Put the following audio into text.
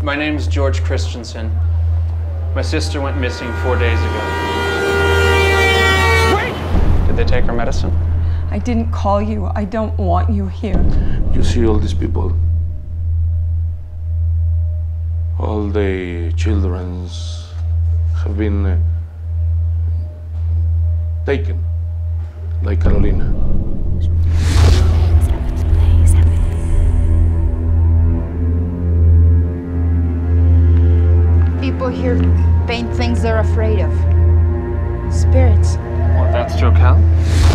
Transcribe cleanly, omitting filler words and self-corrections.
My name's George Christensen. My sister went missing 4 days ago. Wait! Did they take her medicine? I didn't call you. I don't want you here. You see all these people, all the children have been taken, like Carolina. People here paint things they're afraid of. Spirits. What, that's Joe Cal?